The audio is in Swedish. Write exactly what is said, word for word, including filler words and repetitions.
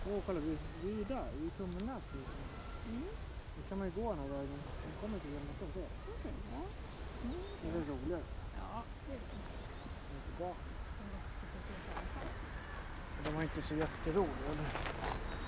Åh, kolla, vi, vi är ju där, vi är i Tummelnäs. Mm. Nu kan man ju gå den här vägen. Man kommer till Hjälmarsund, så. Okej, ja. Mm. Det är väl roligare. Ja, det är det. Det är inte bra. De var inte så jätteroliga, eller?